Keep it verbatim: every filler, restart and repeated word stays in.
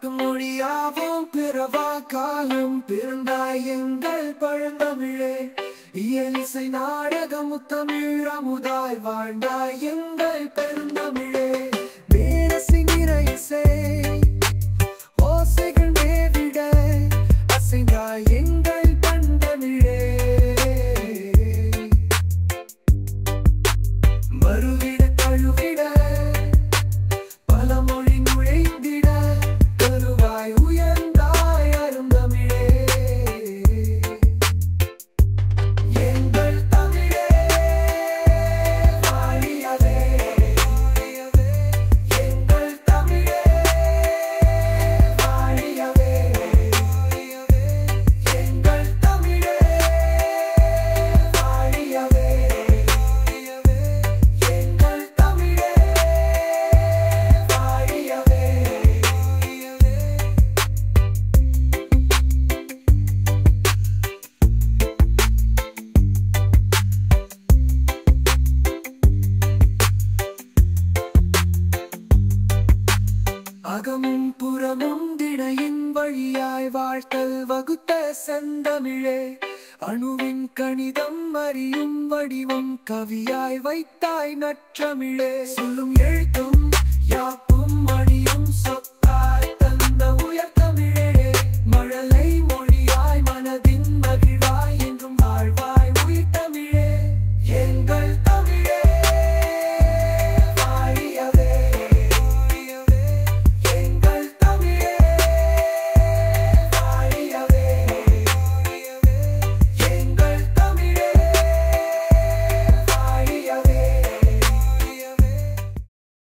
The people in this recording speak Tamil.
நாட்டு மொழியாவும் பிறவா காலம் பிறந்தாய் எங்கள் பழந்தமிழே. இயலிசை நாடக முத்தமிழ் அமுதாய் வாழ்ந்தாய் எங்கள் பெருந்தமிழே. பேரசி நிறை இசை ஓசைகள் மேவிட அசைந்தாய் எங்கள் பண்டமிழே. மறுவிட தழுவிட பல மொழி நுழைந்திட கருவாய் உயர்ந்தாய் அருந்தமிழே. எங்கள் தமிழே வாழியவே, எங்கள் தமிழே வாழியவே, எங்கள் தமிழே வாழியவே, எங்கள் தமிழே வாழியவே. அகமும் புறமும் திணையின் வழியாய் வாழ்த்தல் வகுத்த செந்தமிழே. அணுவின் கணிதம் அறியும் வடிவம் கவியாய் வைத்தாய் நற்றமிழே. சொல்லும் எழுத்தும் யாப்